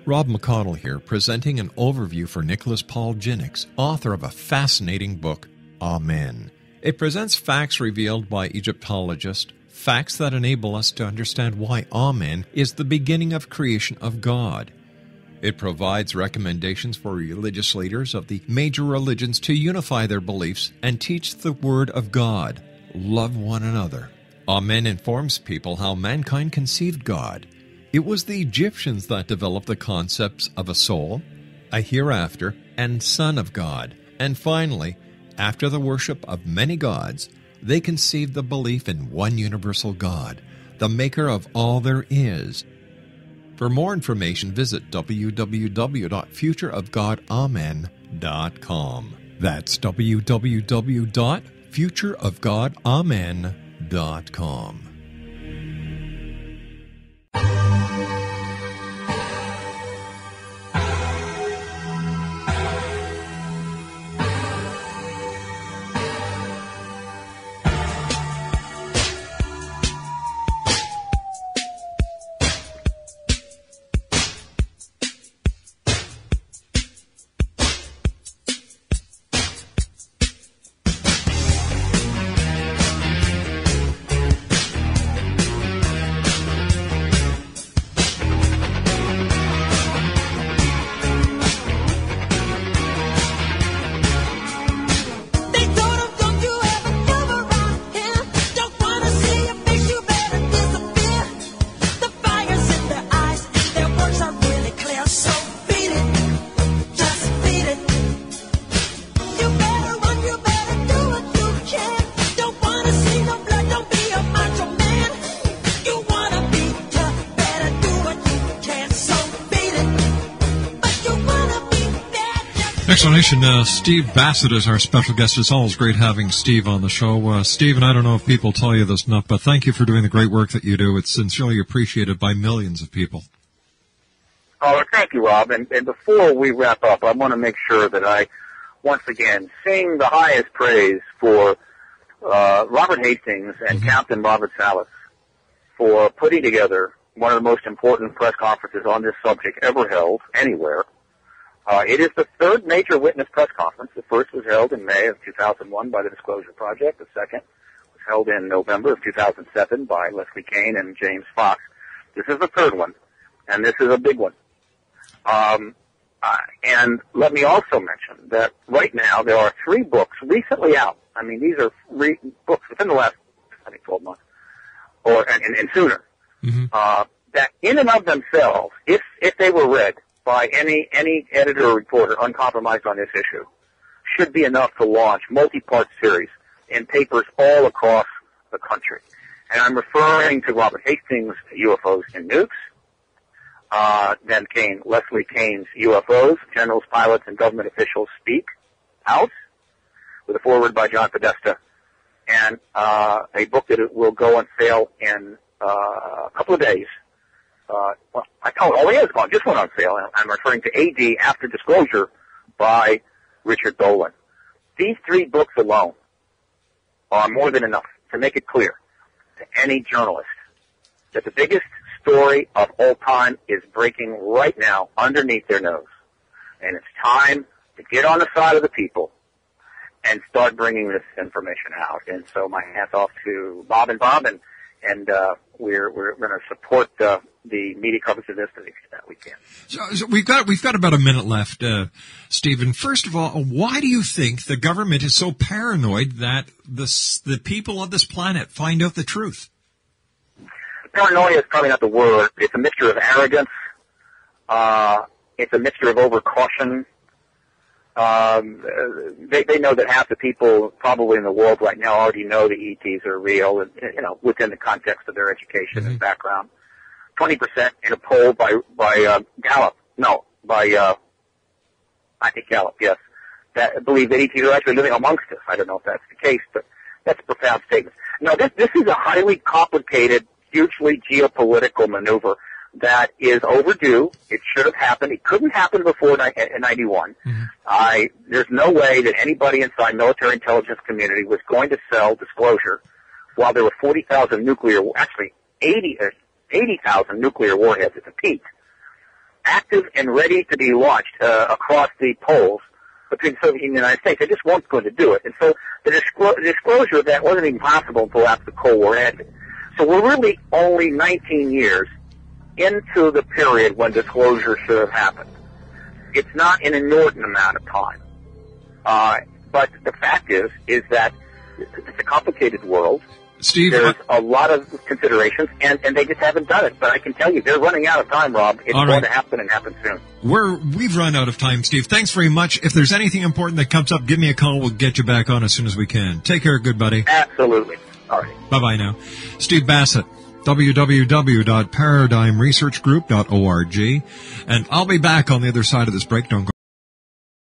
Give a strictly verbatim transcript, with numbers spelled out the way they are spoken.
Rob McConnell here, presenting an overview for Nicholas Paul Jennings, author of a fascinating book, Amen. It presents facts revealed by Egyptologists, facts that enable us to understand why Amen is the beginning of creation of God. It provides recommendations for religious leaders of the major religions to unify their beliefs and teach the Word of God. Love one another. Amen informs people how mankind conceived God. It was the Egyptians that developed the concepts of a soul, a hereafter, and Son of God. And finally, after the worship of many gods, they conceived the belief in one universal God, the maker of all there is. For more information, visit w w w dot future of god amen dot com. That's w w w dot future of god amen dot com. Explanation, uh, Steve Bassett is our special guest. It's always great having Steve on the show. Uh, Steve, and I don't know if people tell you this enough, but thank you for doing the great work that you do. It's sincerely appreciated by millions of people. Oh, thank you, Rob. And, and before we wrap up, I want to make sure that I, once again, sing the highest praise for uh, Robert Hastings and mm-hmm. Captain Robert Salas for putting together one of the most important press conferences on this subject ever held anywhere. Uh, it is the third major witness press conference. The first was held in May of two thousand one by the Disclosure Project. The second was held in November of two thousand seven by Leslie Kean and James Fox. This is the third one, and this is a big one. Um, uh, and let me also mention that right now there are three books recently out. I mean, these are re- books within the last, I think, twelve months, or and, and, and sooner, mm-hmm. uh, that in and of themselves, if if they were read by any any editor or reporter uncompromised on this issue, should be enough to launch multi-part series in papers all across the country. And I'm referring to Robert Hastings' U F Os and Nukes, uh, then came Leslie Kean's U F Os, Generals, Pilots, and Government Officials Speak Out, with a foreword by John Podesta, and uh, a book that will go on sale in uh, a couple of days. Uh, well, I oh, oh, it is gone. Just went on sale. I'm referring to A D After Disclosure by Richard Dolan. These three books alone are more than enough to make it clear to any journalist that the biggest story of all time is breaking right now underneath their nose. And it's time to get on the side of the people and start bringing this information out. And so my hat's off to Bob and Bob, and, and uh, we're, we're going to support uh, the media coverage of this to the extent we can. So, so we've got we've got about a minute left, uh, Stephen. First of all, why do you think the government is so paranoid that this, the people of this planet find out the truth? Paranoia is probably not the word. It's a mixture of arrogance. Uh, it's a mixture of overcaution. Um, they, they know that half the people probably in the world right now already know the E Ts are real, and, you know, within the context of their education mm-hmm. and background. twenty percent in a poll by, by, uh, Gallup. No, by, uh, I think Gallup, yes. That believe that E Ts are actually living amongst us. I don't know if that's the case, but that's a profound statement. No, this, this is a highly complicated, hugely geopolitical maneuver that is overdue. It should have happened. It couldn't happen before ninety-one. Mm-hmm. I, there's no way that anybody inside military intelligence community was going to sell disclosure while there were forty thousand nuclear, actually eighty, eighty thousand nuclear warheads at the peak. active and ready to be launched uh, across the poles between the Soviet Union and the United States. They just weren't going to do it. And so the, disclo- the disclosure of that wasn't even possible until after the Cold War ended. So we're really only nineteen years into the period when disclosure should have happened. It's not an inordinate amount of time. Uh, but the fact is, is that it's a complicated world. Steve, There's I- a lot of considerations, and, and they just haven't done it. But I can tell you, they're running out of time, Rob. It's All going right. to happen and happen soon. We're, we've run out of time, Steve. Thanks very much. If there's anything important that comes up, give me a call. We'll get you back on as soon as we can. Take care, good buddy. Absolutely. All right. Bye-bye now. Steve Bassett, w w w dot paradigm research group dot org. And I'll be back on the other side of this break. Don't go